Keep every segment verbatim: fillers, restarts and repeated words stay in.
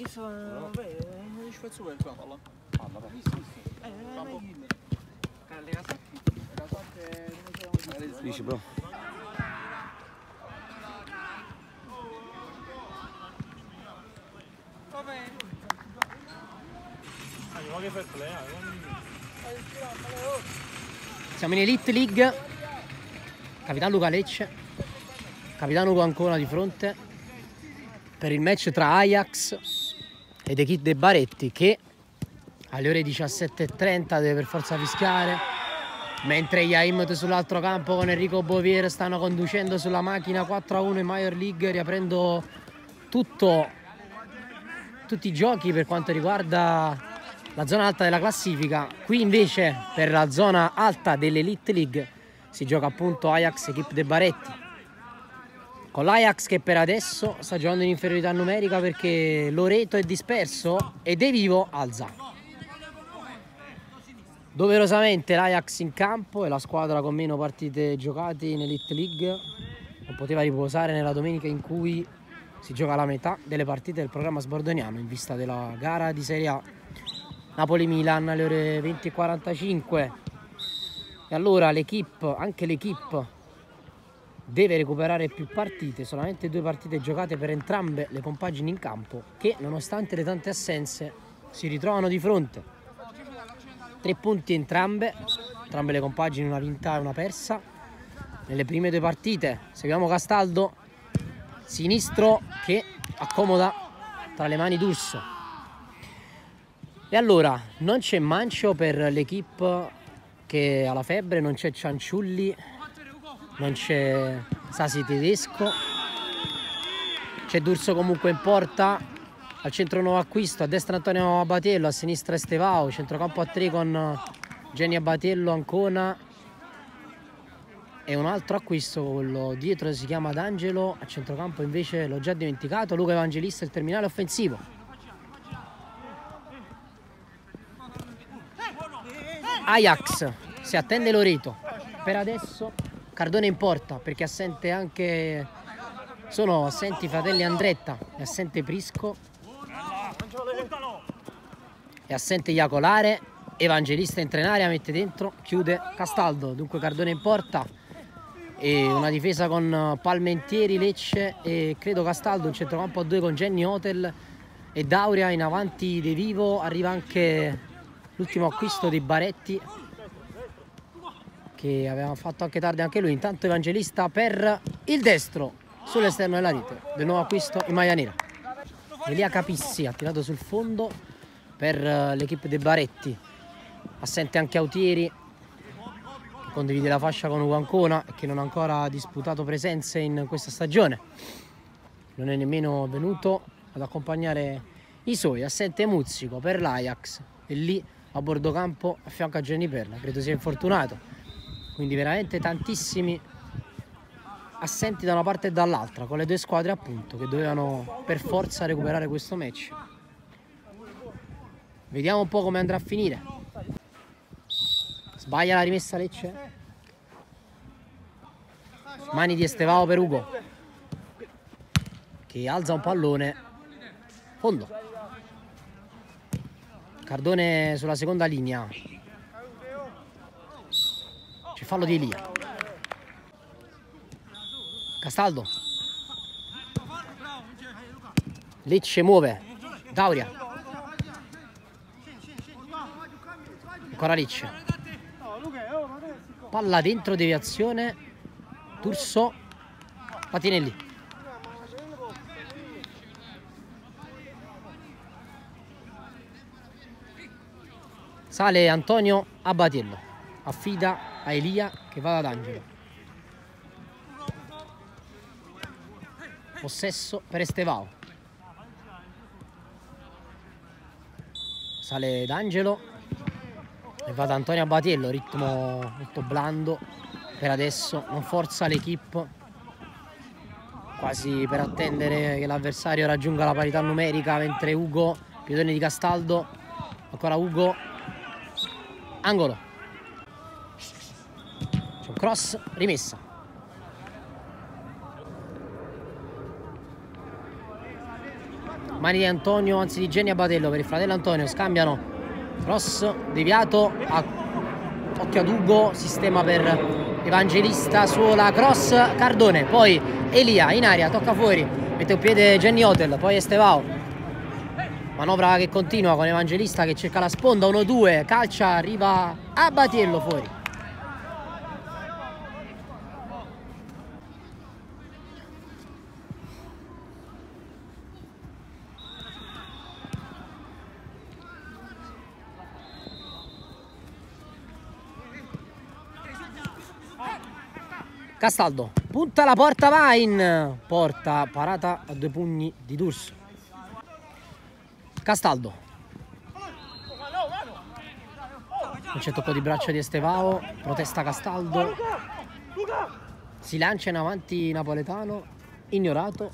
visto, vabbè, ci faccio per qua, palla. Palla, visto, visto. Eh, campo. Le casacche, le casacche, dici bro? Va bene. Siamo in Elite League. Capitano Luca Lecce, capitano Ugo Ancona di fronte per il match tra Ajax ed Equip Baretti, che alle ore diciassette e trenta deve per forza fischiare, mentre gli Aimt sull'altro campo con Enrico Bovier stanno conducendo sulla macchina quattro a uno in Major League, riaprendo tutto, tutti i giochi per quanto riguarda la zona alta della classifica. Qui invece per la zona alta dell'Elite League si gioca appunto Ajax Equip de Baretti, con l'Ajax che per adesso sta giocando in inferiorità numerica perché Loreto è disperso e De Vivo alza. Doverosamente l'Ajax in campo è la squadra con meno partite giocate in Elite League, non poteva riposare nella domenica in cui si gioca la metà delle partite del programma sbordoniano in vista della gara di Serie A Napoli-Milan alle ore venti e quarantacinque. E allora l'Equip, anche l'Equip deve recuperare più partite, solamente due partite giocate per entrambe le compagini in campo, che nonostante le tante assenze si ritrovano di fronte. Tre punti entrambe, entrambe le compagini, una vinta e una persa nelle prime due partite. Seguiamo Castaldo, sinistro che accomoda tra le mani D'Urso. E allora non c'è Mancio per l'Equip che ha la febbre, non c'è Cianciulli, non c'è Sasi Tedesco, c'è D'Urso comunque in porta, al centro nuovo acquisto, a destra Antonio Abatello, a sinistra Estevao, centrocampo a tre con Genny Abatello, Ancona e un altro acquisto, quello dietro si chiama D'Angelo, a centrocampo invece l'ho già dimenticato, Luca Evangelista, il terminale offensivo. Ajax, si attende Loreto, per adesso Cardone in porta perché assente anche, sono assenti i fratelli Andretta, è assente Prisco, è assente Iacolare, Evangelista entra in area, mette dentro, chiude Castaldo, dunque Cardone in porta e una difesa con Palmentieri, Lecce e credo Castaldo, un centrocampo a due con Genny Hotel e Dauria, in avanti De Vivo, arriva anche l'ultimo acquisto di Baretti che aveva fatto anche tardi anche lui. Intanto Evangelista per il destro sull'esterno della rete del nuovo acquisto in maglia nera. Elia Capissi ha tirato sul fondo per l'Equip de Baretti, assente anche Autieri che condivide la fascia con Ugo Ancona e che non ha ancora disputato presenze in questa stagione, non è nemmeno venuto ad accompagnare i suoi. Assente Muzzico per l'Ajax e lì a bordo campo a fianco a Gianni Perla, credo sia infortunato, quindi veramente tantissimi assenti da una parte e dall'altra, con le due squadre appunto che dovevano per forza recuperare questo match. Vediamo un po' come andrà a finire. Sbaglia la rimessa Lecce, mani di Estevao per Ugo che alza un pallone fondo. Cardone sulla seconda linea, c'è fallo di Elia. Castaldo, Lecce muove, Dauria, ancora Lecce, palla dentro, deviazione, D'Urso, la tiene lì. Sale Antonio Abatello, affida a Elia che va ad Angelo. Possesso per Estevao. Sale D'Angelo e va da Antonio Abatello, ritmo molto blando per adesso, non forza l'Equip, quasi per attendere che l'avversario raggiunga la parità numerica, mentre Ugo, piedone di Castaldo, ancora Ugo, angolo, c'è un cross, rimessa. mani di Antonio, anzi di Genni Abatello per il fratello Antonio, scambiano, cross deviato, a, occhio ad Ugo, sistema per Evangelista, suola, cross, Cardone, poi Elia in aria, tocca fuori, mette un piede Genni Hotel, poi Estevao, manovra che continua con Evangelista che cerca la sponda, uno due, calcia, arriva Abatiello fuori. Castaldo, punta la porta, va in porta, parata a due pugni di D'Urso. Castaldo. Non c'è tocco di braccio di Estevao, protesta Castaldo. Si lancia in avanti Napoletano, ignorato.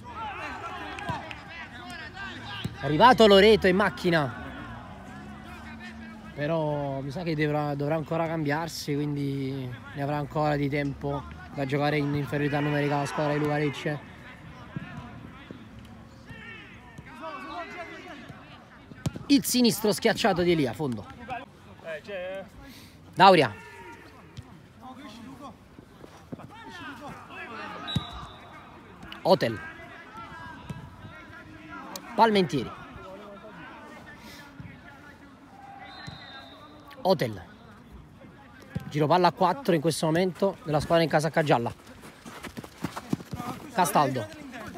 È arrivato Loreto in macchina. Però mi sa che dovrà, dovrà ancora cambiarsi, quindi ne avrà ancora di tempo da giocare in inferiorità numerica la squadra di Luca Lecce. Il sinistro schiacciato di Elia, fondo. Dauria. Hotel. Palmentieri. Hotel. Giro palla a quattro in questo momento della squadra in casacca gialla. Castaldo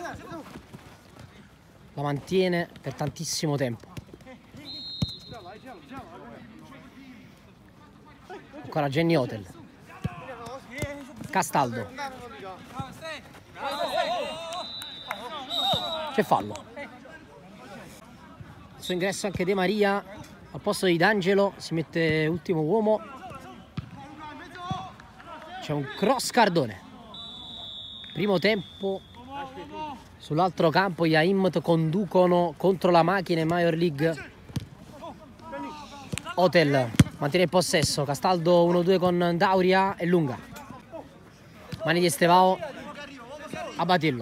la mantiene per tantissimo tempo. Ancora Genni Hotel. Castaldo. C'è fallo. Al suo ingresso anche De Maria al posto di D'Angelo, si mette ultimo uomo. C'è un cross Cardone. Primo tempo. Sull'altro campo gli Aimt conducono contro la macchina in Major League. Hotel mantiene il possesso. Castaldo uno due con Dauria e Lunga. Mani di Estevao. Abatiello.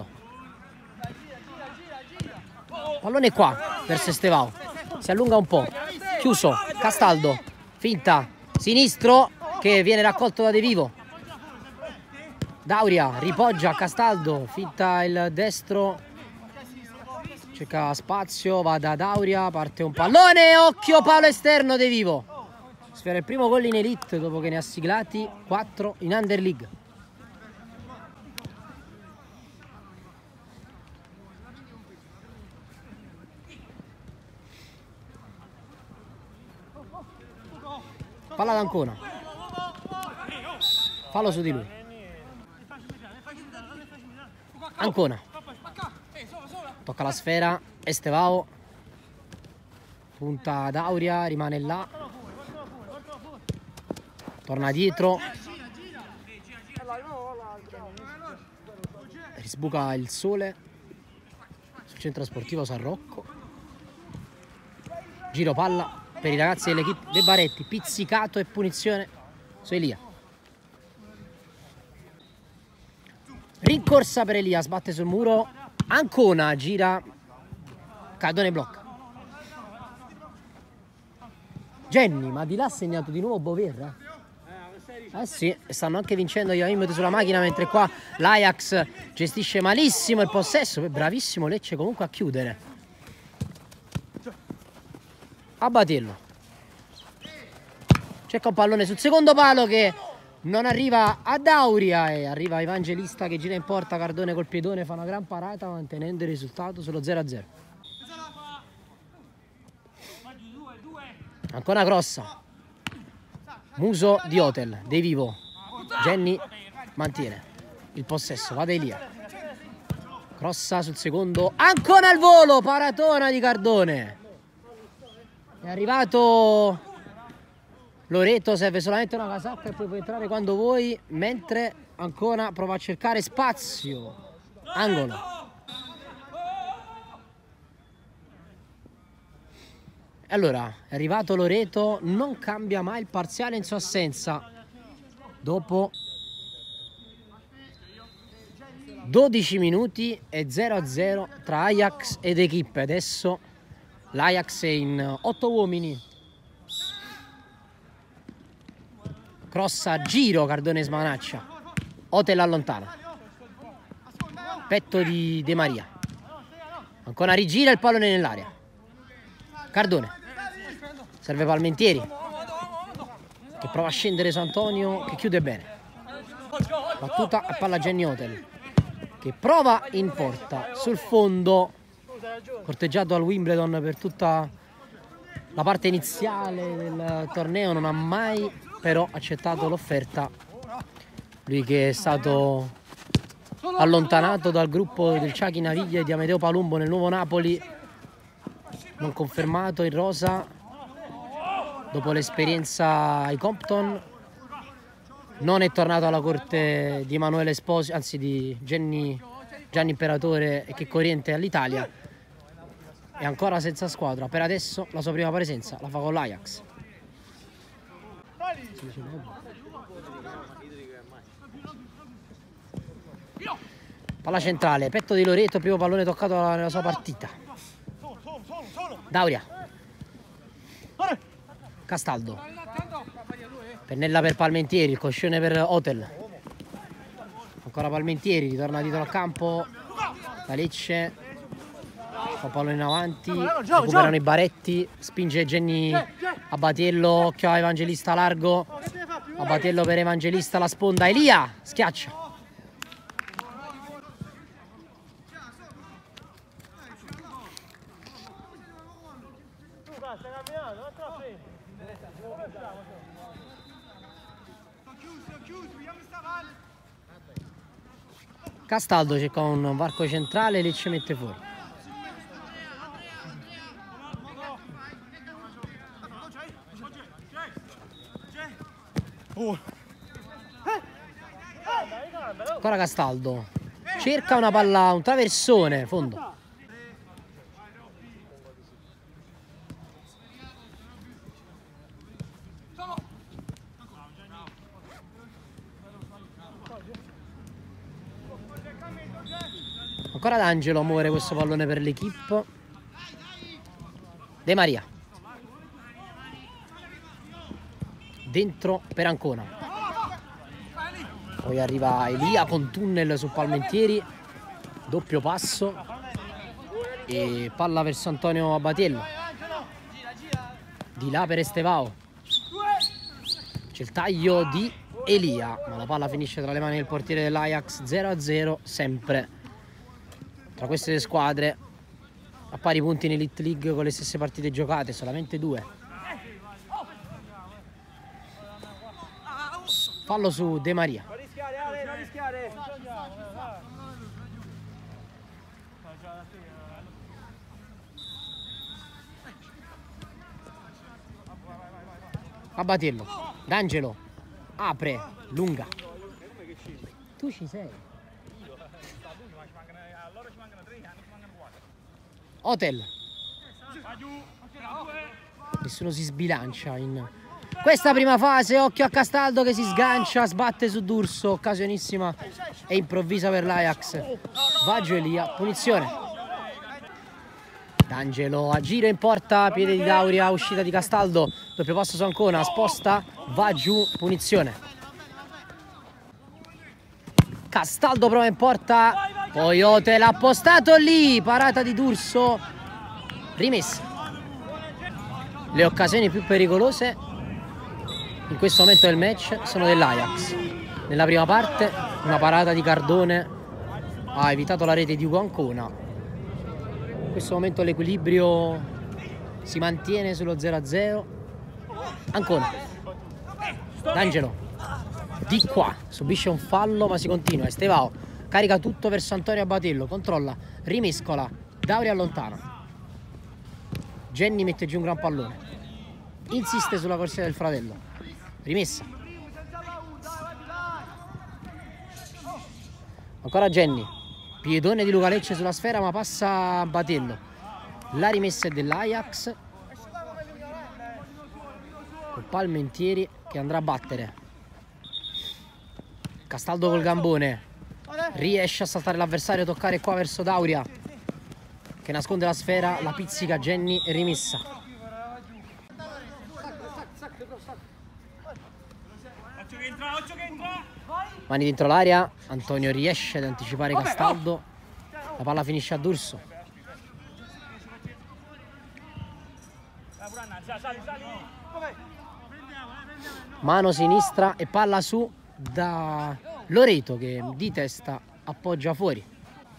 Pallone qua verso Estevao. Si allunga un po'. Chiuso. Castaldo. Finta. Sinistro che viene raccolto da De Vivo. Dauria ripoggia Castaldo, finta il destro, cerca spazio, va da Dauria, parte un pallone, occhio palo esterno De Vivo. Sfera il primo gol in Elite dopo che ne ha siglati quattro in Under League. Palla d'Ancona, fallo su di lui. Ancona, tocca la sfera, Estevao, punta Dauria, rimane là, torna dietro, risbuca il sole sul centro sportivo San Rocco, giro palla per i ragazzi dell'equipe De Baretti, pizzicato e punizione su Elia. Rincorsa per Elia, sbatte sul muro, Ancona gira, Cardone blocca. Genni, ma di là ha segnato di nuovo Boverra? Eh sì, stanno anche vincendo gli Aimt sulla macchina, mentre qua l'Ajax gestisce malissimo il possesso, bravissimo Lecce comunque a chiudere. Abatiello. Cerca un pallone sul secondo palo che non arriva a Dauria e arriva Evangelista che gira in porta. Cardone col piedone fa una gran parata mantenendo il risultato sullo zero a zero. Ancora grossa. Muso di Hotel, De Vivo. Genni mantiene il possesso, va da Elia. Crossa sul secondo, ancora al volo, paratona di Cardone. È arrivato Loreto, serve solamente una casacca e poi puoi entrare quando vuoi, mentre ancora prova a cercare spazio. Angolo. E allora, è arrivato Loreto, non cambia mai il parziale in sua assenza. Dopo dodici minuti e zero a zero tra Ajax ed Equipe. Adesso l'Ajax è in otto uomini. Cross a giro, Cardone smanaccia. Otel allontana. Petto di De Maria. Ancora rigira il pallone nell'area. Cardone. Serve Palmentieri, che prova a scendere su Antonio, che chiude bene. Battuta a palla Jenny Otel, che prova in porta sul fondo. Corteggiato al Wimbledon per tutta la parte iniziale del torneo, non ha mai però accettato l'offerta. Lui che è stato allontanato dal gruppo del Ciachi Naviglia e di Amedeo Palumbo nel nuovo Napoli, non confermato in rosa dopo l'esperienza ai Compton. Non è tornato alla corte di Emanuele Esposito, anzi di Gianni, Gianni Imperatore e Checco Oriente all'Italia. È ancora senza squadra. Per adesso la sua prima presenza la fa con l'Ajax. Palla centrale, petto di Loreto, primo pallone toccato nella sua partita. Dauria. Castaldo. Pennella per Palmentieri, il coscione per Otel. Ancora Palmentieri, ritorna dietro al campo. La Lecce. Fa pallone in avanti. Recuperano i Baretti. Spinge Jenny Abatiello. Occhio a Evangelista largo. Abatiello per Evangelista, la sponda. Elia schiaccia. Castaldo cerca un varco centrale, Lecce mette fuori. Ancora Castaldo. Cerca una palla, un traversone, fondo. Ancora D'Angelo a muovere questo pallone per l'Equipe. De Maria. Dentro per Ancona. Poi arriva Elia con tunnel su Palmentieri. Doppio passo. E palla verso Antonio Abatiello. Di là per Estevao. C'è il taglio di Elia, ma la palla finisce tra le mani del portiere dell'Ajax. Zero a zero sempre tra queste due squadre, a pari punti in Elite League con le stesse partite giocate, solamente due. Fallo su De Maria. Abatiello. D'Angelo apre, lunga. Tu ci sei. Otel. Nessuno si sbilancia in questa prima fase. Occhio a Castaldo che si sgancia, sbatte su D'Urso. Occasionissima e improvvisa per l'Ajax. Vaggio Elia, punizione. D'Angelo a giro in porta, piede di Dauria, uscita di Castaldo. Doppio passo su Ancona, sposta, va giù, punizione. Castaldo prova in porta. Poi Otel ha postato lì, parata di D'Urso, rimessa. Le occasioni più pericolose in questo momento del match sono dell'Ajax. Nella prima parte una parata di Cardone ha evitato la rete di Ugo Ancona. In questo momento l'equilibrio si mantiene sullo zero a zero. Ancona. D'Angelo. Di qua, subisce un fallo ma si continua. Estevao carica tutto verso Antonio Abatiello, controlla, rimescola, Dauria allontana. Jenny mette giù un gran pallone, insiste sulla corsia del fratello, rimessa. Ancora Jenny, piedone di Luca Lecce sulla sfera ma passa Abatiello. La rimessa è dell'Ajax con Palmentieri che andrà a battere. Castaldo col gambone. riesce a saltare l'avversario, toccare qua verso Dauria che nasconde la sfera, la pizzica Jenny e rimessa. Mani dentro l'area, Antonio riesce ad anticipare Castaldo, la palla finisce a D'Urso. Mano sinistra e palla su da Loreto che di testa appoggia fuori.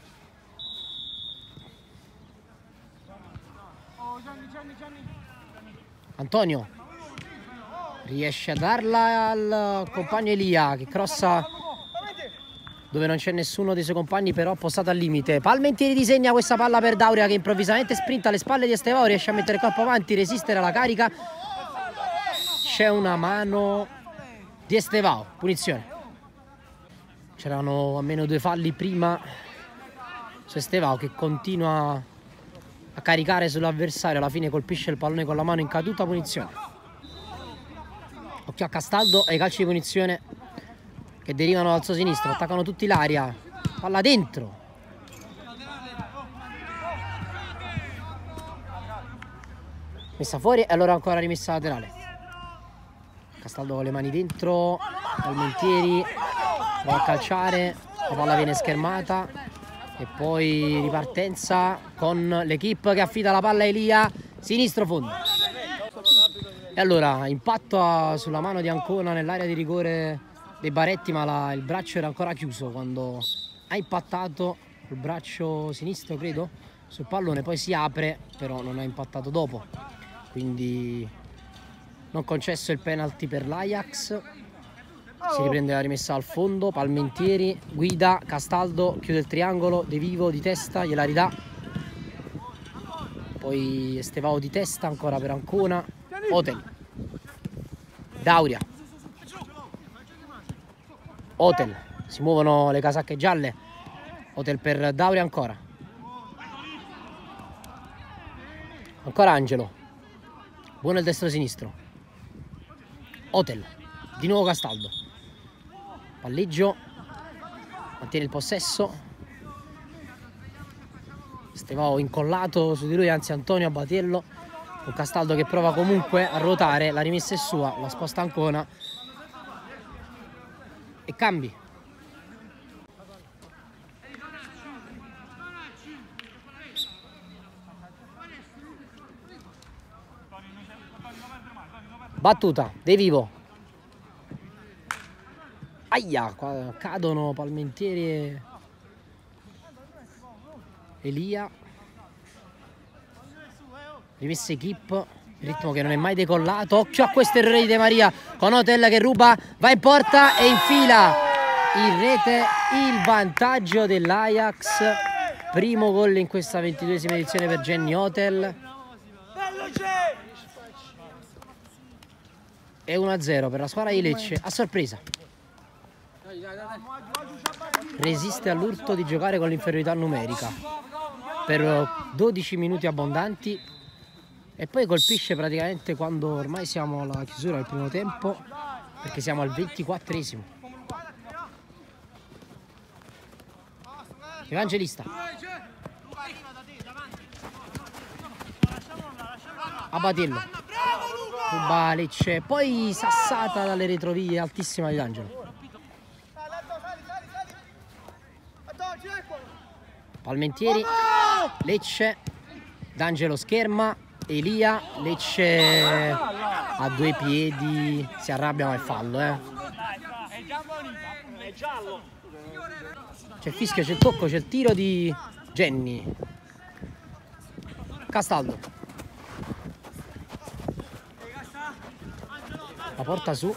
Antonio riesce a darla al compagno Elia che crossa dove non c'è nessuno dei suoi compagni, però postato al limite. Palmentieri disegna questa palla per Dauria che improvvisamente sprinta alle spalle di Estevao, riesce a mettere il corpo avanti, resistere alla carica. C'è una mano di Estevao, punizione. C'erano almeno due falli prima su Estevao che continua a caricare sull'avversario, alla fine colpisce il pallone con la mano in caduta, punizione. Occhio a Castaldo e i calci di punizione che derivano dal suo sinistro, attaccano tutti l'area, palla dentro. Messa fuori e allora ancora rimessa laterale. Castaldo con le mani dentro, Palmentieri va a calciare, la palla viene schermata e poi ripartenza con l'equipe che affida la palla a Elia, sinistro fondo. E allora impatto a, sulla mano di Ancona nell'area di rigore dei Baretti, ma la, il braccio era ancora chiuso quando ha impattato il braccio sinistro, credo, sul pallone, poi si apre, però non ha impattato dopo, quindi non concesso il penalty per l'Ajax. Si riprende la rimessa al fondo, Palmentieri guida, Castaldo chiude il triangolo, De Vivo di testa, gliela ridà, poi Estevao di testa ancora per Ancona, Otel, Dauria, Otel, si muovono le casacche gialle, Otel per Dauria ancora, ancora Angelo, buono il destro sinistro, Otel, di nuovo Castaldo, palleggio, mantiene il possesso, Estevao incollato su di lui, anzi Antonio a baterlo, un Castaldo che prova comunque a ruotare, la rimessa è sua, la sposta Ancona e cambi. Battuta, De Vivo. Aia, qua cadono Palmentieri e Elia. Rimessa equip, ritmo che non è mai decollato. Occhio a questo errore di De Maria con Otel che ruba, va in porta e infila in rete il vantaggio dell'Ajax. Primo gol in questa ventiduesima edizione per Jenny Otel. E uno a zero per la squadra di Lecce, a sorpresa. Resiste all'urto di giocare con l'inferiorità numerica per dodici minuti abbondanti e poi colpisce praticamente quando ormai siamo alla chiusura del primo tempo, perché siamo al ventiquattresimo. Evangelista a Batello, ruba Lecce, poi sassata dalle retrovie altissima di D'Angelo. Palmentieri, Lecce, D'Angelo scherma, Elia, Lecce a due piedi, si arrabbia ma è fallo, eh. C'è il fischio, c'è il tocco, c'è il tiro di Jenny. Castaldo. La porta su.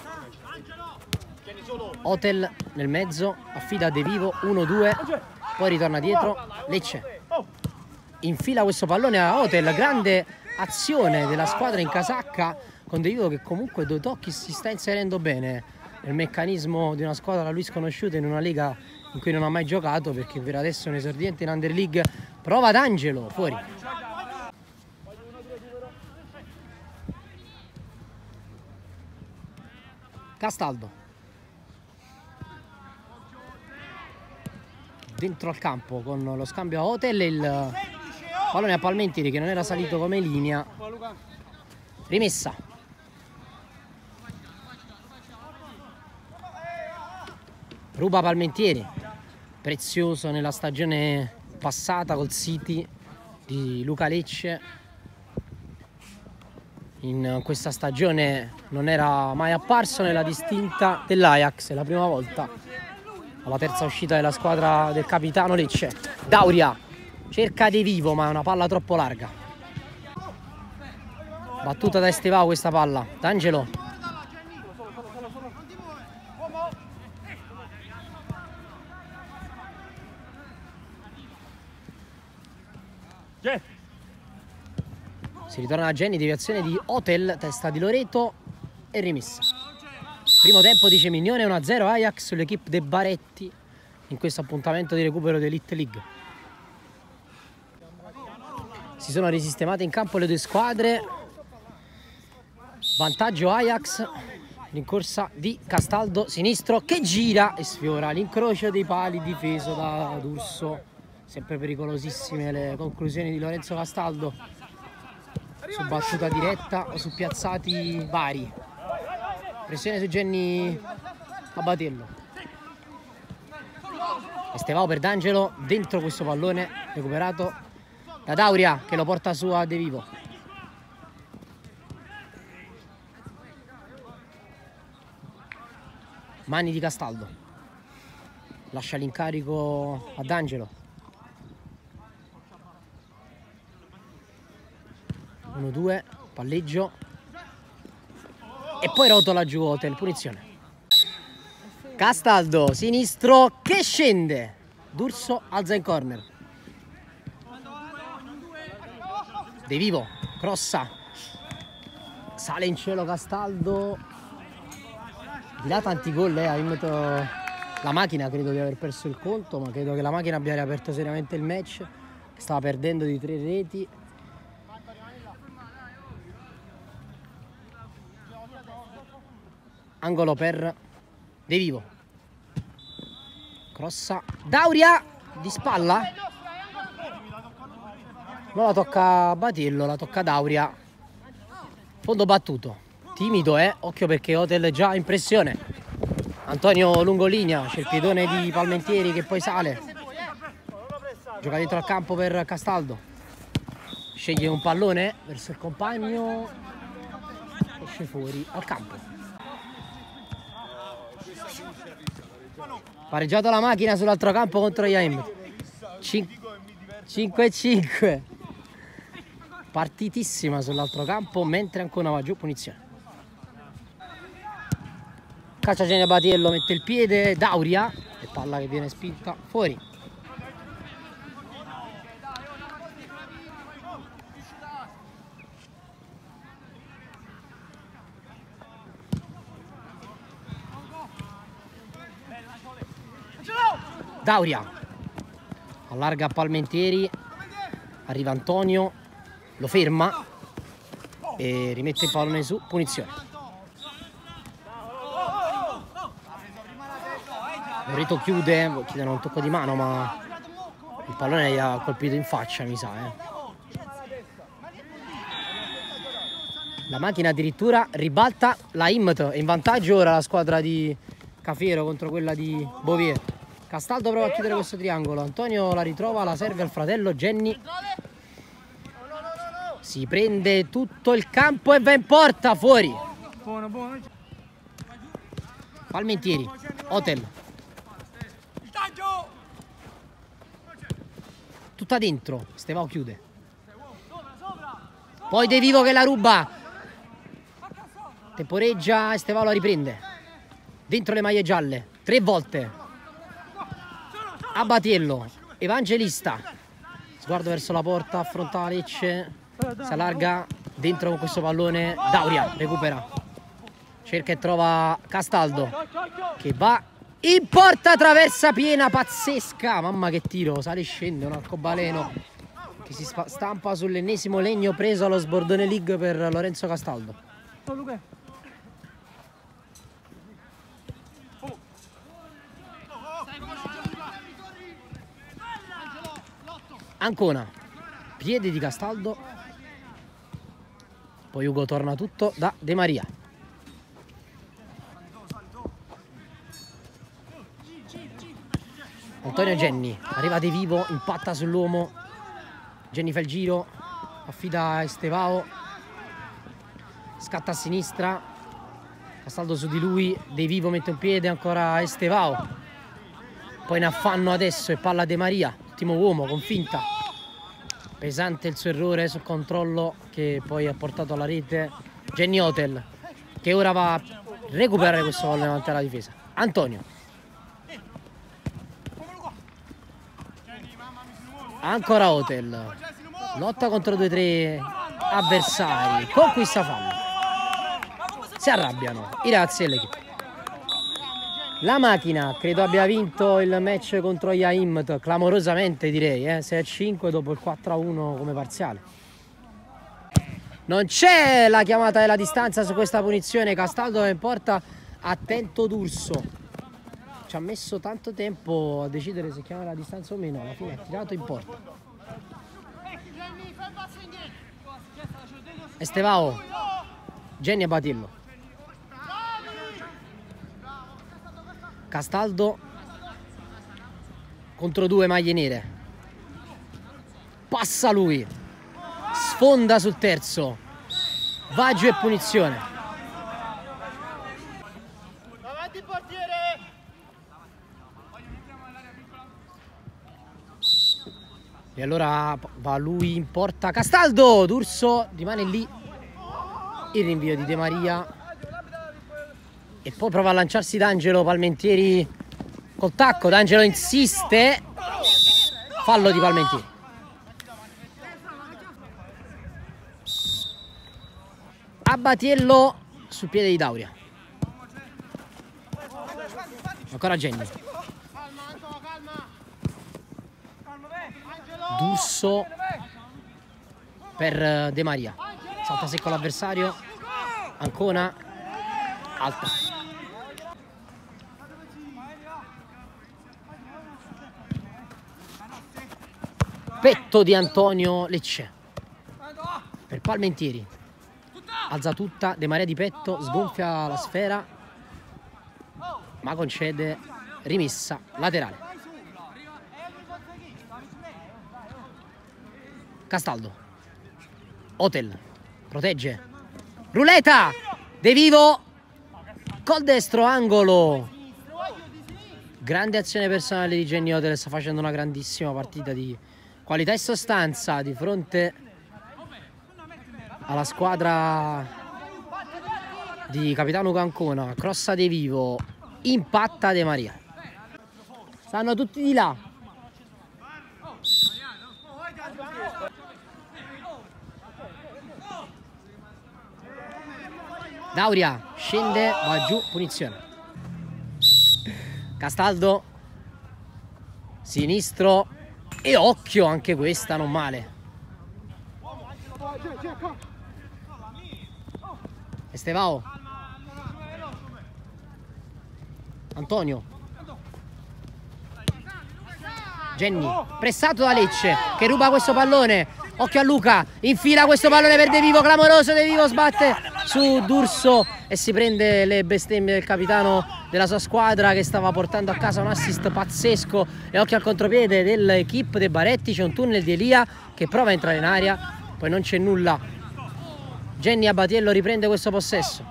Otel nel mezzo, affida a De Vivo, uno due, poi ritorna dietro, Lecce. Infila questo pallone a Otel, grande azione della squadra in casacca con De Vivo che comunque due tocchi si sta inserendo bene nel meccanismo di una squadra da lui sconosciuta in una lega in cui non ha mai giocato, perché per adesso è un esordiente in Under League. Prova D'Angelo, fuori. Castaldo. dentro al campo con lo scambio a Hotel e il pallone a Palmentieri che non era salito come linea. Rimessa. Ruba Palmentieri, prezioso nella stagione passata col City di Luca Lecce. In questa stagione non era mai apparso nella distinta dell'Ajax, è la prima volta alla terza uscita della squadra del capitano Lecce. Dauria cerca De Vivo ma è una palla troppo larga. Battuta da Estevao questa palla. D'Angelo. Si ritorna a Genni, deviazione di Hotel, testa di Loreto e rimessa. Primo tempo di Cemignone, uno a zero Ajax sull'equipe de Baretti in questo appuntamento di recupero dell'Elite League. Si sono risistemate in campo le due squadre. Vantaggio Ajax, rincorsa di Castaldo sinistro che gira e sfiora l'incrocio dei pali difeso da D'Urso. Sempre pericolosissime le conclusioni di Lorenzo Castaldo su battuta diretta o su piazzati vari. Pressione su Genni Abatiello. Estevao per D'Angelo, dentro questo pallone recuperato da Dauria che lo porta su a De Vivo. Mani di Castaldo, lascia l'incarico a D'Angelo. uno due, palleggio e poi rotola giù Hotel, punizione. Castaldo, sinistro che scende, D'Urso alza in corner. De Vivo, crossa, sale in cielo Castaldo, di là tanti gol, eh, ha vinto la macchina, credo di aver perso il conto, ma credo che la macchina abbia riaperto seriamente il match, che stava perdendo di tre reti. Angolo per De Vivo. Crossa. Dauria di spalla. Non la tocca Batiello, la tocca Dauria. Fondo battuto. Timido, eh. Occhio perché Hotel è già in pressione. Antonio lungolinea, c'è il piedone di Palmentieri che poi sale. Gioca dentro al campo per Castaldo. Sceglie un pallone verso il compagno. Esce fuori al campo. Pareggiato la macchina sull'altro campo contro Yaim. cinque a cinque. Partitissima sull'altro campo mentre ancora va giù, punizione. Caccia Genni Abatiello, mette il piede, Dauria e palla che viene spinta fuori. Dauria allarga a Palmentieri, arriva Antonio, lo ferma e rimette il pallone su, punizione. Loreto chiude, chiedono un tocco di mano ma il pallone gli ha colpito in faccia, mi sa. Eh. La macchina addirittura ribalta la Immet, è in vantaggio ora la squadra di Cafiero contro quella di Bovier. Castaldo prova a chiudere questo triangolo, Antonio la ritrova, la serve al fratello Genni. Si prende tutto il campo e va in porta, fuori. Palmentieri, Hotel. Tutta dentro, Estevao chiude. Poi De Vivo che la ruba. Temporeggia, Estevao la riprende. Dentro le maglie gialle, tre volte. Abatiello, Evangelista, sguardo verso la porta, affronta Lecce, si allarga dentro con questo pallone, Dauria recupera, cerca e trova Castaldo che va in porta, traversa piena, pazzesca, mamma che tiro, sale e scende un arcobaleno che si stampa sull'ennesimo legno preso allo Sbordone League per Lorenzo Castaldo. Ancona, piede di Castaldo, poi Ugo torna tutto da De Maria. Antonio Genni, arriva De Vivo, impatta sull'uomo, Genni fa il giro, affida a Estevao, scatta a sinistra, Castaldo su di lui, De Vivo mette un piede, ancora Estevao, poi in affanno adesso e palla De Maria, ultimo uomo con finta, pesante il suo errore sul controllo che poi ha portato alla rete Genni Hotel, che ora va a recuperare questo pallone davanti alla difesa. Antonio, ancora Hotel, lotta contro due o tre avversari, conquista fallo, si arrabbiano i ragazzi dell'equipe. La macchina credo abbia vinto il match contro Yaimt clamorosamente, direi, eh? sei a cinque dopo il quattro a uno come parziale. Non c'è la chiamata della distanza su questa punizione, Castaldo in porta, attento D'Urso, ci ha messo tanto tempo a decidere se chiamare la distanza o meno, alla fine ha tirato in porta. Estevao, Genni a Batillo, Castaldo contro due maglie nere, passa lui, sfonda sul terzo, va giù e punizione. E allora va lui in porta, Castaldo, D'Urso rimane lì, il rinvio di De Maria e poi prova a lanciarsi D'Angelo, Palmentieri col tacco, D'Angelo insiste, fallo di Palmentieri. Abbatiello sul piede di Dauria, ancora Genni, D'Urso per De Maria, salta secco l'avversario, Ancona, alta. Petto di Antonio Lecce per Palmentieri, alza tutta, De Maria di petto, sgonfia la sfera ma concede rimessa laterale. Castaldo, Hotel, protegge, Ruleta, De Vivo, col destro, angolo. Grande azione personale di Genni Hotel, sta facendo una grandissima partita di qualità e sostanza di fronte alla squadra di capitano Ancona. Crossa De Vivo, impatta De Maria. Stanno tutti di là. Dauria scende, va giù, punizione. Castaldo, sinistro e occhio, anche questa non male. Estevao, Antonio, Genni, pressato da Lecce che ruba questo pallone. Occhio a Luca, infila questo pallone per De Vivo, clamoroso, De Vivo sbatte su D'Urso e si prende le bestemmie del capitano della sua squadra che stava portando a casa un assist pazzesco. E occhio al contropiede dell'equipe De Baretti, c'è un tunnel di Elia che prova a entrare in aria, poi non c'è nulla. Genni Abbatiello riprende questo possesso.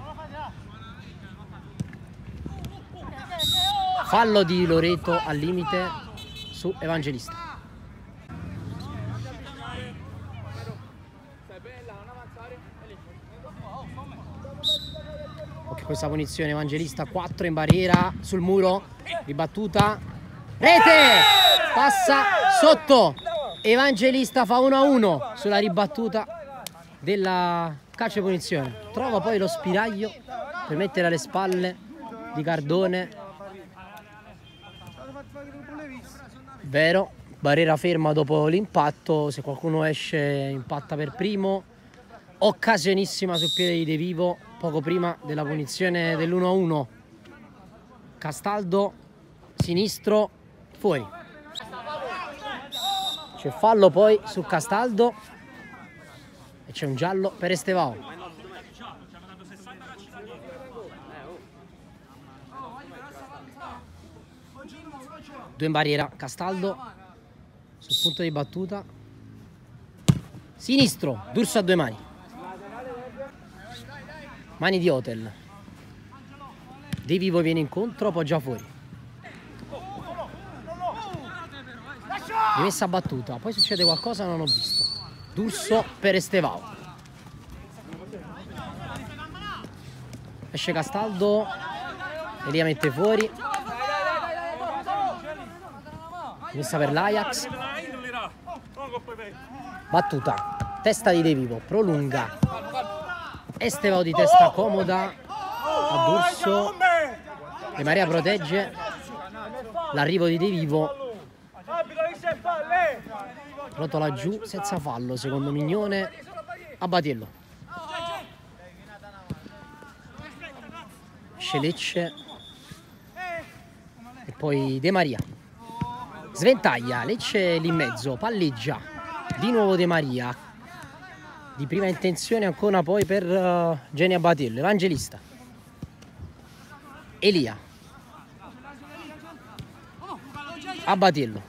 Fallo di Loreto al limite su Evangelista. Questa punizione, Evangelista, quattro in barriera, sul muro, ribattuta, rete, passa sotto, Evangelista fa uno a uno sulla ribattuta della calcio punizione, trova poi lo spiraglio per mettere alle spalle di Cardone, vero, barriera ferma dopo l'impatto, se qualcuno esce impatta per primo, occasionissima sul piede di De Vivo, poco prima della punizione dell'uno a uno. Castaldo, sinistro, fuori. C'è fallo poi su Castaldo e c'è un giallo per Estevao. Due in barriera, Castaldo sul punto di battuta. Sinistro, D'Urso a due mani. Mani di Hotel. De Vivo viene incontro, poggia fuori. Rimessa battuta, poi succede qualcosa, non ho visto. D'Urso per Estevao. Esce Castaldo, Elia mette fuori. Rimessa per l'Ajax. Battuta, testa di De Vivo, prolunga. Estevao di testa comoda a D'Urso. De Maria protegge l'arrivo di De Vivo. Rotola giù senza fallo, secondo Mignone, a Batiello. Scelecce e poi De Maria. Sventaglia, Lecce lì in mezzo, palleggia. Di nuovo De Maria. Di prima intenzione ancora poi per uh, Genia Batiello. Evangelista. Elia. A Batiello.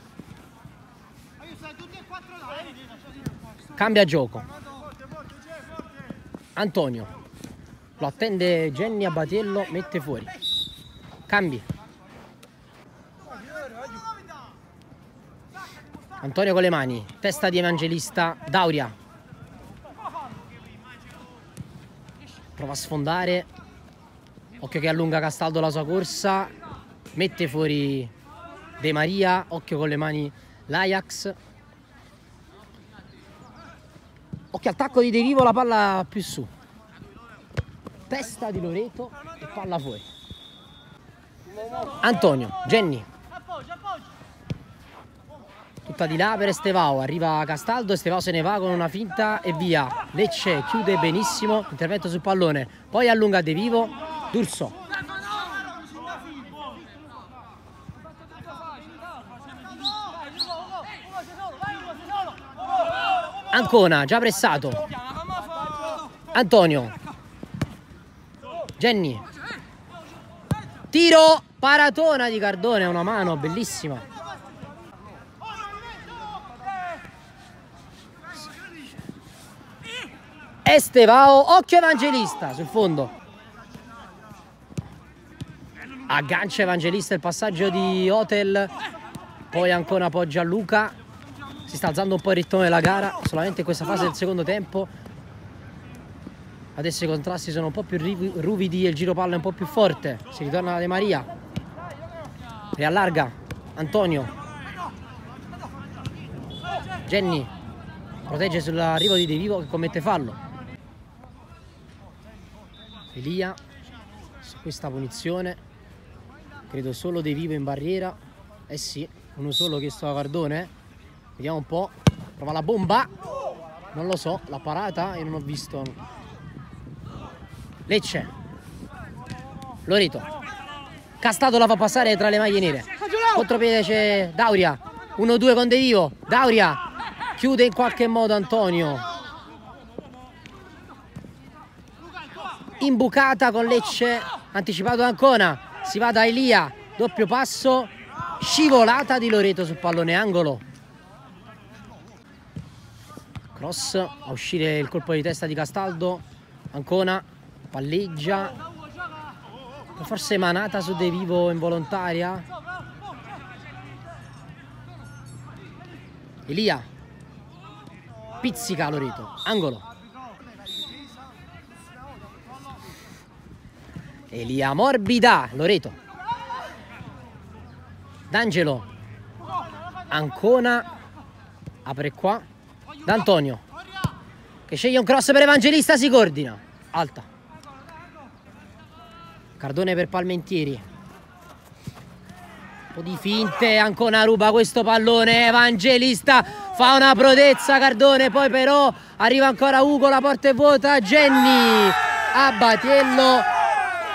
Cambia gioco. Antonio. Lo attende Genni a Batiello, mette fuori. Cambi. Antonio con le mani. Testa di Evangelista. Dauria. Prova a sfondare. Occhio che allunga Castaldo la sua corsa. Mette fuori De Maria. Occhio con le mani l'Ajax. Occhio al tacco di De Vivo, la palla più su. Testa di Loreto e palla fuori. Antonio, Genni. Tutta di là per Estevao, arriva Castaldo, Estevao se ne va con una finta e via. Lecce chiude benissimo, intervento sul pallone. Poi allunga De Vivo, D'Urso. Ancona, già pressato. Antonio. Genni. Tiro, paratona di Cardone, una mano bellissima. Estevao, occhio Evangelista sul fondo. Aggancia Evangelista il passaggio di Hotel. Poi ancora appoggia Luca. Si sta alzando un po' il ritmo della gara, solamente in questa fase del secondo tempo. Adesso i contrasti sono un po' più ruvidi e il giro palla è un po' più forte. Si ritorna da De Maria. Riallarga Antonio. Genni protegge sull'arrivo di De Vivo che commette fallo. Elia su questa punizione. Credo solo De Vivo in barriera. Eh sì, uno solo chiesto da Cardone. Vediamo un po'. Prova la bomba. Non lo so, la parata io non ho visto. Lecce. Loreto. Castaldo la fa passare tra le maglie nere. Contropiede c'è Dauria. uno due con De Vivo. Dauria. Chiude in qualche modo Antonio. Imbucata con Lecce. Anticipato da Ancona. Si va da Elia. Doppio passo. Scivolata di Loreto sul pallone angolo. Cross a uscire il colpo di testa di Castaldo. Ancona palleggia. Forse manata su De Vivo involontaria. Elia. Pizzica Loreto. Angolo. Elia morbida. Loreto. D'Angelo. Ancona. Apre qua. D'Antonio che sceglie un cross per Evangelista, si coordina. Alta. Cardone per Palmentieri. Un po' di finte. Ancona ruba questo pallone. Evangelista fa una prodezza Cardone. Poi però arriva ancora Ugo. La porta è vuota. Genni a Batiello.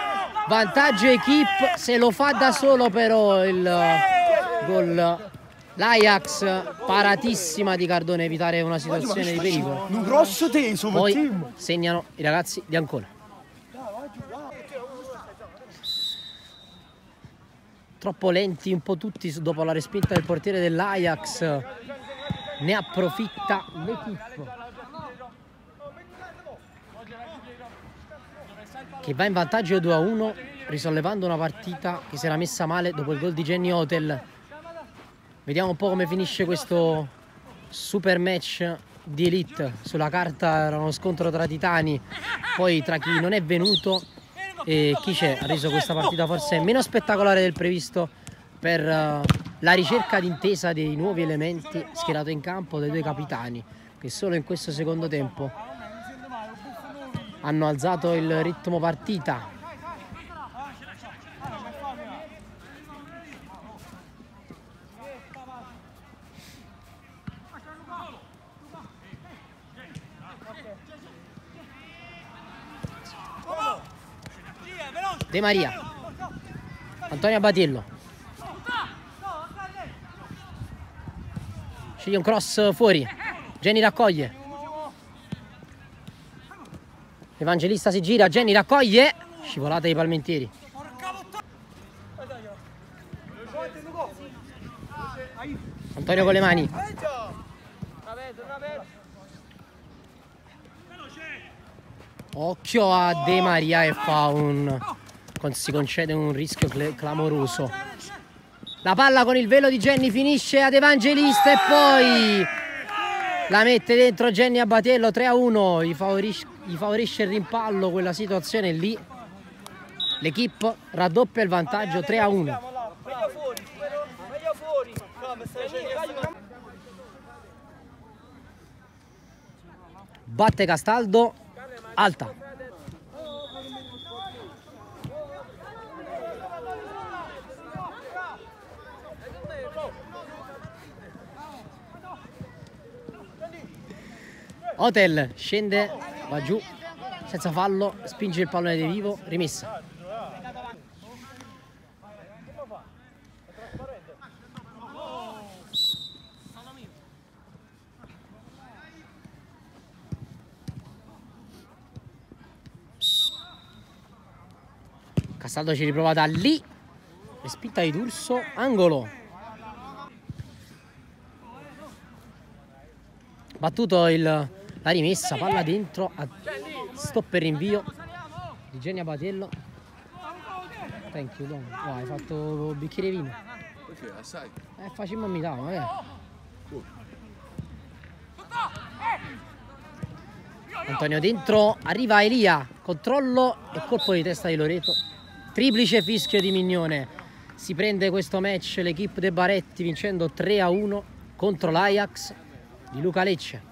Vantaggio equipe. Se lo fa da solo però il gol L'Ajax paratissima di Cardone a evitare una situazione di pericolo. Un grosso teso, Poi segnano i ragazzi di Ancona. Troppo lenti un po' tutti dopo la respinta del portiere dell'Ajax. Ne approfitta l'Equipe, che va in vantaggio due a uno, risollevando una partita che si era messa male dopo il gol di Jenny Hotel. Vediamo un po' come finisce questo super match di Elite. Sulla carta era uno scontro tra titani, poi tra chi non è venuto e chi c'è ha reso questa partita forse meno spettacolare del previsto per uh, la ricerca d'intesa dei nuovi elementi schierato in campo dai due capitani, che solo in questo secondo tempo hanno alzato il ritmo partita. De Maria, Antonio Abatiello, sceglie un cross fuori, Jenny raccoglie, Evangelista si gira, Jenny raccoglie, scivolata dei palmentieri. Antonio con le mani, occhio a De Maria e fa un... si concede un rischio clamoroso. La palla con il velo di Jenny finisce ad Evangelista e poi la mette dentro Jenny Abatiello. Tre a uno, gli favorisce, gli favorisce il rimpallo quella situazione lì. L'Equipe raddoppia il vantaggio, tre a uno. Batte Castaldo, alta. Hotel scende, va giù senza fallo, spinge il pallone di vivo, rimessa. Castaldo ci riprova da lì, respinta di D'Urso, angolo. Battuto il, la rimessa, palla dentro, a stop per rinvio di Jenny Abatiello. Thank you, Don. Oh, hai fatto un bicchiere di vino? Perché assai? Eh, facciamo a metà, magari. Antonio dentro, arriva Elia, controllo e colpo di testa di Loreto. Triplice fischio di Mignone. Si prende questo match l'Equipe de Baretti vincendo tre a uno contro l'Ajax di Luca Lecce.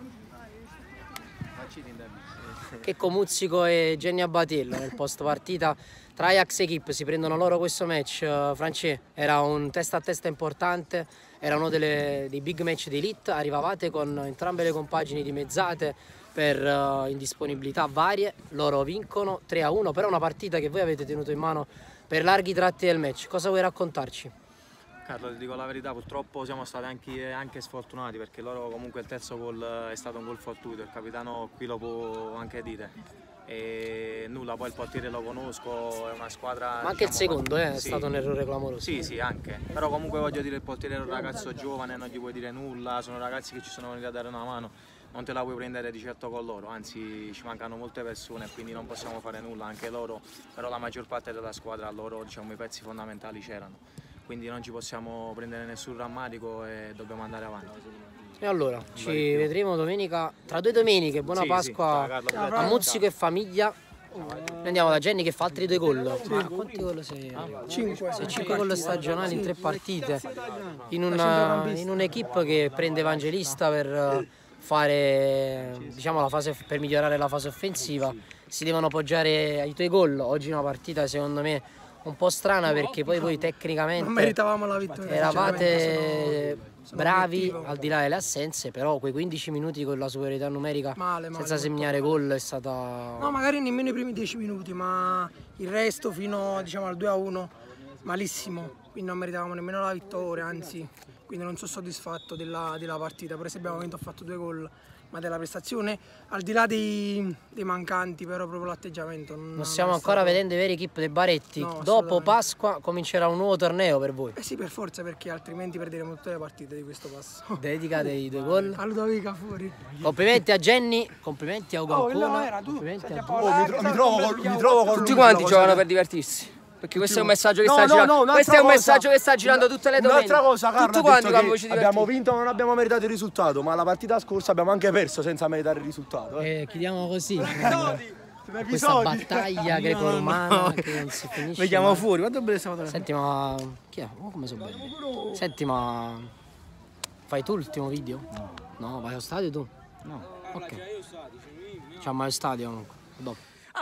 Che Comuzzico e Jenny Abatiello nel post partita tra Ajax e Equipe si prendono loro questo match. uh, Francesco, era un testa a testa importante, era uno delle, dei big match di Elite. Arrivavate con entrambe le compagini dimezzate per uh, indisponibilità varie, loro vincono tre a uno, però una partita che voi avete tenuto in mano per larghi tratti del match. Cosa vuoi raccontarci? Carlo, ti dico la verità, purtroppo siamo stati anche, anche sfortunati, perché loro comunque il terzo gol è stato un gol fortuito, il capitano qui lo può anche dire. E nulla, poi il portiere lo conosco, è una squadra... Ma anche diciamo, il secondo eh, è sì, stato un errore clamoroso. Sì, sì, anche. Però comunque voglio dire, il portiere è un ragazzo giovane, non gli puoi dire nulla, sono ragazzi che ci sono venuti a dare una mano, non te la puoi prendere di certo con loro, anzi ci mancano molte persone, quindi non possiamo fare nulla, anche loro, però la maggior parte della squadra, loro diciamo i pezzi fondamentali c'erano. Quindi non ci possiamo prendere nessun rammarico e dobbiamo andare avanti. E allora, ci vedremo domenica, tra due domeniche, buona sì, Pasqua sì, Carlo, a Muzzico e famiglia. Noi andiamo da Jenny che fa altri due gol. Sì. Ma quanti gol sei? cinque. Sei cinque gol stagionali in tre partite. In una, in un'equipe che prende Evangelista per fare, diciamo, la fase, per migliorare la fase offensiva. Si devono appoggiare ai tuoi gol. Oggi una partita secondo me un po' strana, perché poi voi tecnicamente non meritavamo la vittoria, eravate bravi al di là delle assenze, però quei quindici minuti con la superiorità numerica male, male, senza segnare gol è stata... No, magari nemmeno i primi dieci minuti, ma il resto fino, diciamo, al due a uno malissimo. quindi non meritavamo nemmeno la vittoria, anzi, quindi non sono soddisfatto della, della partita. Per esempio abbiamo vinto, ho fatto due gol, ma della prestazione, al di là dei, dei mancanti, però proprio l'atteggiamento. Non, Non stiamo è ancora stato... vedendo i veri equip dei Baretti. No, Dopo assolutamente. Pasqua comincerà un nuovo torneo per voi. Eh sì, per forza, perché altrimenti perderemo tutte le partite di questo passo. Dedica dei due gol. A Ludovica fuori. Complimenti a Jenny, complimenti a Ugo Oh, Ancona, quello era tu. complimenti Senti a a tutti. Paola, mi, tro- mi trovo con, mi trovo con Tutti lui quanti sulla giocano cosa per divertirsi. Perché questo è un No, messaggio che no, sta no, girando. no, un'altra questo è un cosa. messaggio che sta girando tutte le domeniche. Un'altra cosa, Carlo, Tutti ha quanti detto qua che voci divertiti. abbiamo vinto ma non abbiamo meritato il risultato, ma la partita scorsa abbiamo anche perso senza meritare il risultato. Eh. E chiudiamo così Sono questa episodi. battaglia greco-romana che non si finisce Vediamo mai. fuori, quanto bene stiamo Senti, ma chi è? Oh, come sono belli. Senti, ma fai tu l'ultimo video? No. No, vai allo stadio tu? No. Ok. Ciao, ma allo stadio comunque. Dopo.